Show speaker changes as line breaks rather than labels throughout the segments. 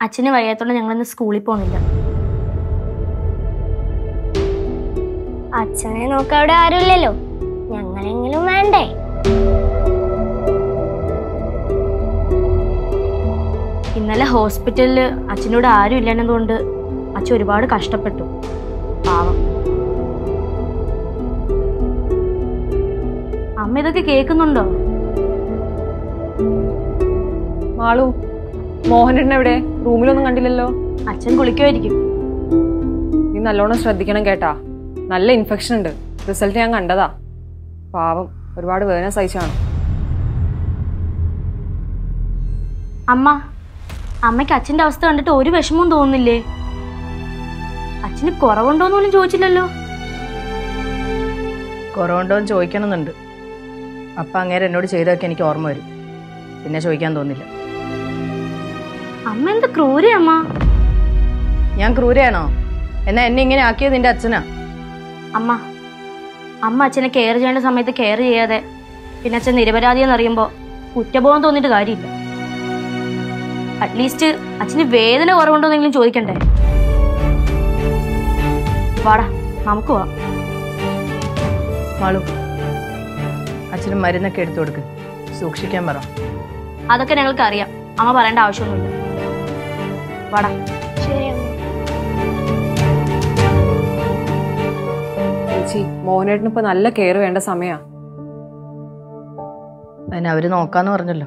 അച്ഛന് വയ്യാത്തോണ്ട് ഞങ്ങളിന്ന് സ്കൂളിൽ പോകുന്നില്ല.
അച്ഛനെ നോക്കാൻ അവിടെ ആരുമില്ലല്ലോ, ഞങ്ങളെങ്കിലും വേണ്ടേ?
ഇന്നലെ ഹോസ്പിറ്റലില് അച്ഛനോട് ആരും ഇല്ലെന്നതുകൊണ്ട് അച്ഛൻ ഒരുപാട് കഷ്ടപ്പെട്ടു. പാവം. അമ്മ ഇതൊക്കെ കേൾക്കുന്നുണ്ടോ?
മാളു, മോഹനേട്ടൻ എവിടെ? റൂമിലൊന്നും കണ്ടില്ലല്ലോ.
അച്ഛൻ കുളിക്കുമായിരിക്കും.
നീ നല്ലോണം ശ്രദ്ധിക്കണം കേട്ടാ. നല്ല ഇൻഫെക്ഷൻ ഉണ്ട്. റിസൾട്ട് ഞാൻ കണ്ടതാ. പാവം, ഒരുപാട് വേദന സഹിച്ചാണ്.
അമ്മയ്ക്ക് അച്ഛൻ്റെ അവസ്ഥ കണ്ടിട്ട് ഒരു വിഷമവും തോന്നുന്നില്ലേ? അച്ഛന് കുറവുണ്ടോന്ന് പോലും ചോദിച്ചില്ലല്ലോ.
കുറവുണ്ടോന്ന് ചോദിക്കണമെന്നുണ്ട്. അപ്പം അങ്ങേരെ എന്നോട് ചെയ്തൊക്കെ എനിക്ക് ഓർമ്മ വരും. പിന്നെ ചോദിക്കാൻ തോന്നില്ല.
അമ്മ എന്ത് ക്രൂരയമ്മ.
ഞാൻ ക്രൂരയാണോ? എന്നാ എന്നെ ഇങ്ങനെ ആക്കിയത് നിന്റെ അച്ഛനാ.
അമ്മ അച്ഛനെ കെയർ ചെയ്യേണ്ട സമയത്ത് കെയർ ചെയ്യാതെ പിന്നെ അച്ഛൻ നിരപരാധിയെന്ന് അറിയുമ്പോൾ കുറ്റബോധം തോന്നിയിട്ട് കാര്യമില്ല. അറ്റ്ലീസ്റ്റ് അച്ഛന് വേദന കുറവുണ്ടോന്നെങ്കിലും ചോദിക്കണ്ടേ? വാടാ, നമുക്ക് പോവാം.
മാളു, അച്ഛന് മരുന്നൊക്കെ എടുത്തു കൊടുക്ക്. സൂക്ഷിക്കാൻ പറ.
അതൊക്കെ ഞങ്ങൾക്ക് അറിയാം. അമ്മ പറയേണ്ട ആവശ്യമൊന്നുമില്ല. വാടാ.
ശരി അമ്മ.
ചേച്ചി, മോഹനേട്ടന് ഇപ്പൊ നല്ല കെയർ വേണ്ട സമയാ.
അതിന് അവര് നോക്കാന്ന് പറഞ്ഞല്ലോ.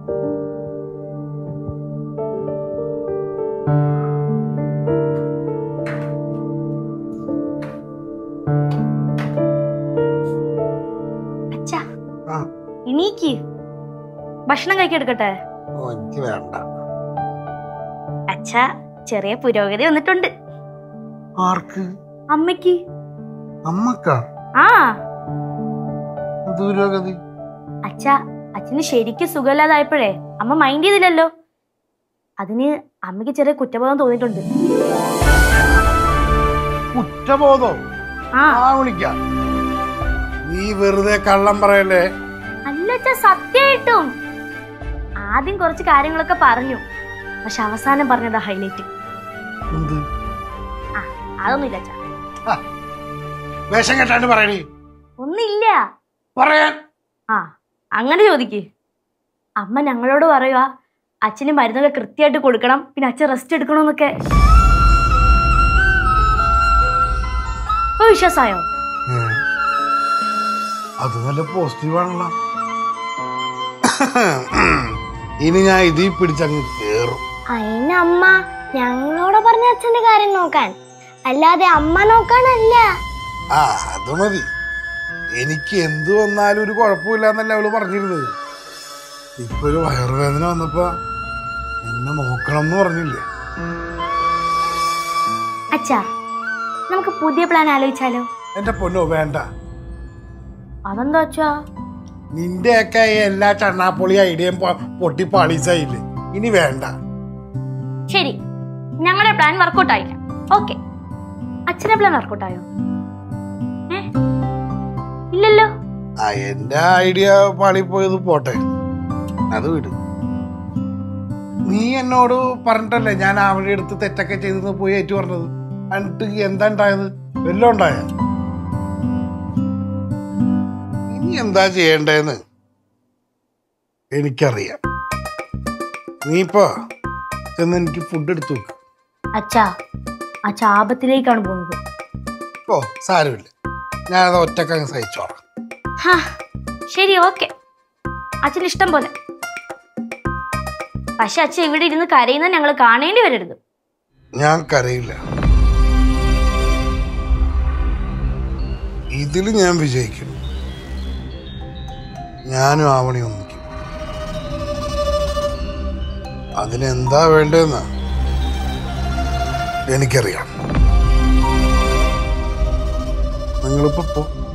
ഇണീക്ക്, ഭക്ഷണം കഴിക്കെടുക്കട്ടെ?
വേണ്ട
അച്ഛാ, ചെറിയ പുരോഗതി വന്നിട്ടുണ്ട്.
ആർക്ക്?
അമ്മയ്ക്ക്.
അമ്മക്കാ?
ആ.
പുരോഗതി?
അച്ഛാ, അച്ഛന് ശരിക്കും സുഖമില്ലാതായപ്പോഴേ അമ്മ മൈൻഡ് ചെയ്തില്ലല്ലോ. അതിന് അമ്മയ്ക്ക് ചെറിയ കുറ്റബോധം തോന്നിയിട്ടുണ്ട്.
കുറ്റബോധം? വിളിക്കാം. നീ വെറുതെ കള്ളം പറയല്ലേ?
അല്ല അച്ഛാ, സത്യമായിട്ടും. ആദ്യം കുറച്ച് കാര്യങ്ങളൊക്കെ പറഞ്ഞു, പക്ഷെ അവസാനം പറഞ്ഞതാ ഹൈലൈറ്റ്. അതൊന്നുമില്ല അച്ഛാ.
വേഷം കെട്ടാണ്ട് പറയണേ.
ഒന്നില്ല
പറയാൻ.
അങ്ങനെ ചോദിക്ക്. അമ്മ ഞങ്ങളോട് പറയുക അച്ഛന് മരുന്നൊക്കെ കൃത്യമായിട്ട് കൊടുക്കണം, പിന്നെ അച്ഛൻ റെസ്റ്റ് എടുക്കണമെന്നൊക്കെ. വിശ്വാസായോ?
അത് നല്ല പോസിറ്റീവ് ആണല്ലോ. ഇനി ഞാൻ ഇതിൽ പിടിച്ചങ്ങ് കേറും.
അതിനമ്മ ഞങ്ങളോട് പറഞ്ഞ അച്ഛന്റെ കാര്യം നോക്കാൻ, അല്ലാതെ അമ്മ നോക്കാനല്ല.
അത് മതി. എനിക്ക് എന്ത് വന്നാലും ഒരു കുഴപ്പമില്ലാന്നല്ല അവള് പറഞ്ഞിരുന്നത്. ഇപ്പൊ ഒരു വയറുവേദന വന്നപ്പോ എന്നെ നോക്കണം എന്ന് പറഞ്ഞില്ലേ?
അച്ഛാ, നമുക്ക് പുതിയ പ്ലാൻ ആലോചിച്ചാലോ?
എന്റെ പൊന്നോ, വേണ്ട.
അതെന്താ അച്ഛാ?
നിന്റെയൊക്കെ എല്ലാ ചണ്ണാപ്പൊളി ഐഡിയയും പൊട്ടി പാളീസായില്ലേ? ഇനി വേണ്ട.
ശരി, ഞങ്ങളുടെ പ്ലാൻ വർക്കൗട്ട് ആയില്ല. ഓക്കെ, അച്ഛന്റെ പ്ലാൻ വർക്കൗട്ട് ആയോ? ഇല്ലല്ലോ.
എന്റെ ഐഡിയ പാളിപ്പോയത് പോട്ടെ, അത് വിട്. നീ എന്നോട് പറഞ്ഞിട്ടല്ലേ ഞാൻ അവിടെ അടുത്ത് തെറ്റൊക്കെ ചെയ്തെന്ന് പോയി ഏറ്റു പറഞ്ഞത്. എന്നിട്ട് എന്താ ഉണ്ടായത്? വല്ലതും ഉണ്ടായ? ഇനി എന്താ ചെയ്യണ്ടേന്ന് എനിക്കറിയാം. നീ ഇപ്പൊ ചെന്ന് എനിക്ക് ഫുഡ് എടുത്തു വെക്ക്.
അച്ഛാ, അച്ഛാ ആപത്തിലേക്കാണ് പോകുന്നത്.
ഓ സാരമില്ല, ഞാനത് ഒറ്റക്കങ്ങ് സഹിച്ചോളാം.
ശരി, ഓക്കെ. അച്ഛന് ഇഷ്ടം പോലെ. പക്ഷെ അച്ഛൻ ഇവിടെ ഇരുന്ന് കരയുന്ന ഞങ്ങൾ കാണേണ്ടി വരരുത്.
ഞാൻ കരയില്ല. ഇതിൽ ഞാൻ വിജയിക്കും. ഞാനും ആവണി ഒന്നിക്കും. അതിനെന്താ വേണ്ടതെന്ന് എനിക്കറിയാം. നിങ്ങളിപ്പോ